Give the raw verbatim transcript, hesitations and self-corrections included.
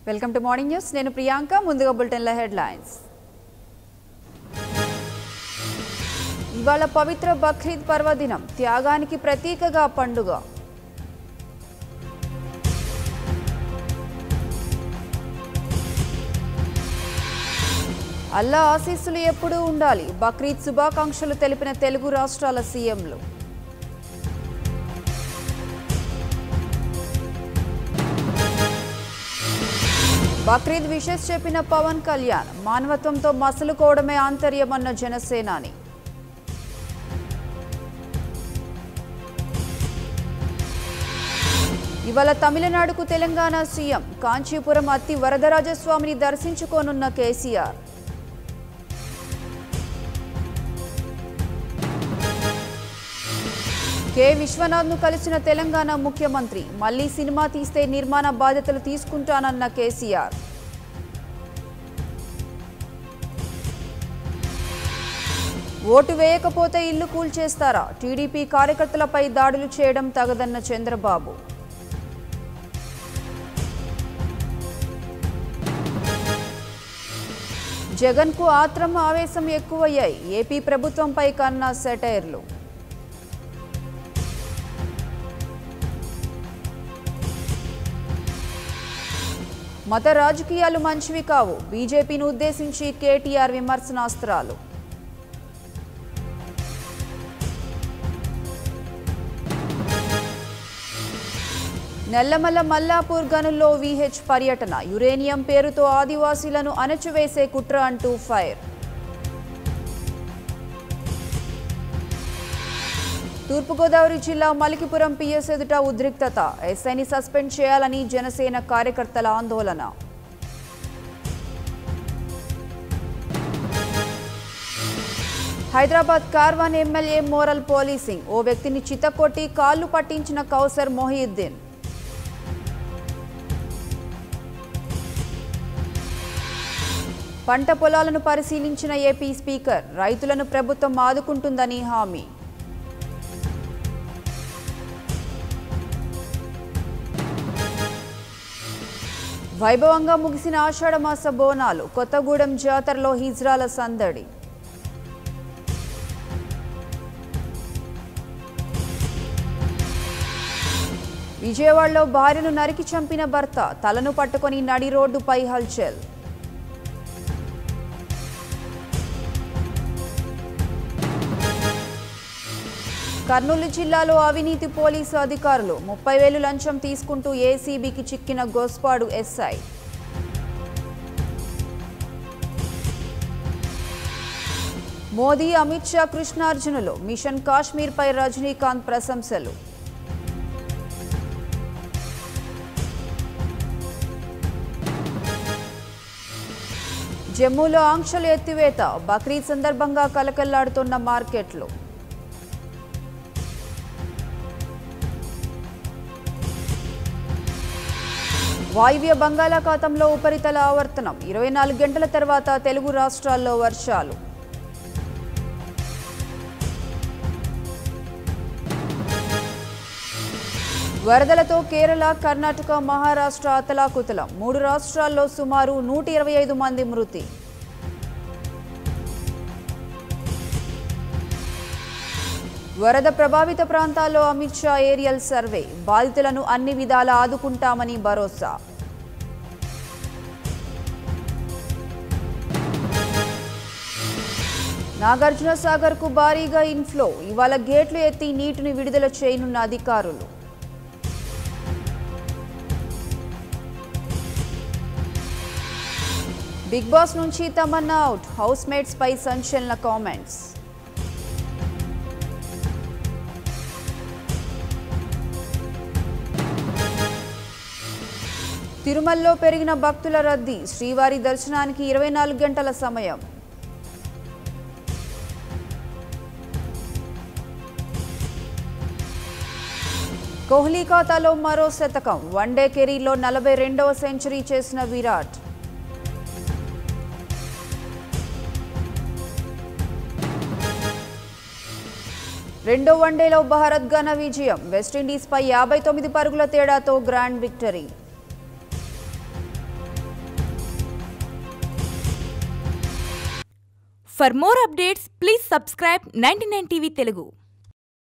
Welcome to morning news. నేను ప్రియాంక. ముందుగా బులెటిన్ల headlines. ఇవాళ పవిత్ర బక్రీద్ పర్వదినం, త్యాగానికి ప్రతీకగా పండుగ. అల్లా ఆశీస్సులు ఎప్పుడూ ఉండాలి, బక్రీద్ శుభాకాంక్షలు తెలిపిన తెలుగు రాష్ట్రాల సీఎంలు. బక్రీద్ విషెస్ చెప్పిన పవన్ కళ్యాణ్, మానవత్వంతో మసలుకోవడమే ఆంతర్యమన్న జనసేనాని. ఇవాళ తమిళనాడుకు తెలంగాణ సీఎం, కాంచీపురం అత్తి వరదరాజస్వామిని దర్శించుకోనున్న కేసీఆర్. కె విశ్వనాథ్ను కలిసిన తెలంగాణ ముఖ్యమంత్రి, మళ్లీ సినిమా తీస్తే నిర్మాణ బాధ్యతలు తీసుకుంటానన్న కేసీఆర్. ఓటు వేయకపోతే ఇల్లు కూల్చేస్తారా, టీడీపీ కార్యకర్తలపై దాడులు చేయడం తగదన్న చంద్రబాబు. జగన్కు ఆత్రం ఆవేశం ఎక్కువయ్యాయి, ఏపీ ప్రభుత్వంపై కన్నా సెటైర్లు. మత రాజకీయాలు మంచివి కావు, బీజేపీని ఉద్దేశించి కేటీఆర్ విమర్శనాస్త్రాలు. నెల్లమల్ల మల్లాపూర్ గనుల్లో వీహెచ్ పర్యటన, యురేనియం పేరుతో ఆదివాసీలను అణచివేసే కుట్ర అంటూ ఫైర్. తూర్పుగోదావరి జిల్లా మలికిపురం పీఎస్ ఎదుట ఉద్రిక్తత, ఎస్ఐని సస్పెండ్ చేయాలని జనసేన కార్యకర్తల ఆందోళన. Hyderabad Karwan MLA moral policing, ఓ వ్యక్తిని చితకొట్టి కాళ్లు పట్టించిన కౌసర్ మొహియుద్దీన్. పంట పొలాలను పరిశీలించిన ఏపీ స్పీకర్, రైతులను ప్రభుత్వం ఆదుకుంటుందని హామీ. వైభవంగా ముగిసిన ఆషాఢమాస బోనాలు, కొత్తగూడెం జాతరలో హిజ్రాల సందడి. విజయవాడలో భార్యను నరికి చంపిన భర్త, తలను పట్టుకొని నడి రోడ్డుపై హల్చల్. కర్నూలు జిల్లాలో అవినీతి పోలీసు అధికారులు, ముప్పై వేలు లంచం తీసుకుంటూ ఏసీబీకి చిక్కిన గోస్పాడు ఎస్ఐ. మోదీ అమిత్ షా కృష్ణార్జునులు, మిషన్ కాశ్మీర్పై రజనీకాంత్ ప్రశంసలు. జమ్మూలో ఆంక్షలు ఎత్తివేత, బక్రీద్ సందర్భంగా కలకల్లాడుతున్న మార్కెట్లు. వాయువ్య బంగాళాఖాతంలో ఉపరితల ఆవర్తనం, ఇరవై నాలుగు గంటల తర్వాత తెలుగు రాష్ట్రాల్లో వర్షాలు. వరదలతో కేరళ, కర్ణాటక, మహారాష్ట్ర అతలాకుతలం, మూడు రాష్ట్రాల్లో సుమారు నూట ఇరవై ఐదు మంది మృతి. వరద ప్రభావిత ప్రాంతాల్లో అమిత్ షా ఏరియల్ సర్వే, బాధితులను అన్ని విధాలా ఆదుకుంటామని భరోసా. నాగార్జున సాగర్ కు భారీగా ఇన్ఫ్లో, ఇవాళ గేట్లు ఎత్తి నీటిని విడుదల చేయనున్న అధికారులు. బిగ్ బాస్ నుంచి తమన్నా అవుట్, హౌస్ మేట్స్ పై సంచలన కామెంట్స్. తిరుమలలో పెరిగిన భక్తుల రద్దీ, శ్రీవారి దర్శనానికి ఇరవై నాలుగు గంటల సమయం. కోహ్లీ ఖాతాలో మరో శతకం, వన్డే కెరీర్లో నలభై రెండవ సెంచరీ చేసిన విరాట్. రెండో వన్డేలో భారత్ ఘన విజయం, వెస్టిండీస్పై యాభై తొమ్మిది పరుగుల తేడాతో grand victory. For more updates, please subscribe ninety-nine T V Telugu.